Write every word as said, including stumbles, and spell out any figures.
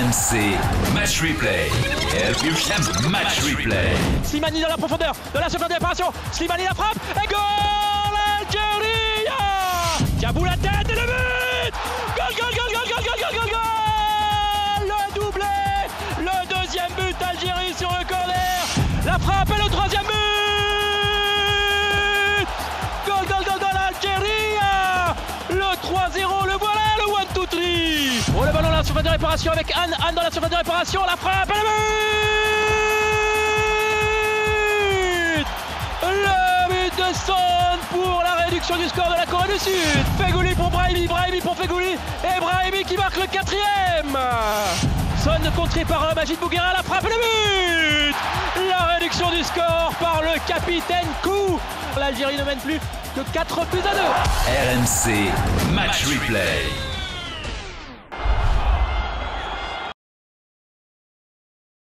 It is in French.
M C Match Replay. R P M Match Replay. Slimani dans la profondeur de la seconde réparation. Slimani la frappe et goal Algérie. Diabou la tête et le but. Goal, goal, goal, goal, goal, goal, goal, goal, goal. Le doublé. Le deuxième but Algérie sur le corner. La frappe et le troisième but. Goal, goal, goal, goal Algérie. Le trois zéro, le voilà, le one two three. Oh, le ballon dans la surface de réparation avec Anne. Anne dans la surface de réparation. La frappe et le but. Le but de Son pour la réduction du score de la Corée du Sud. Fegouli pour Brahimi, Brahimi pour Fegouli. Et Brahimi qui marque le quatrième. Son contré par euh, Majid Bouguera, la frappe et le but. La réduction du score par le capitaine Kou. L'Algérie ne mène plus que quatre buts à deux. R M C Match Replay.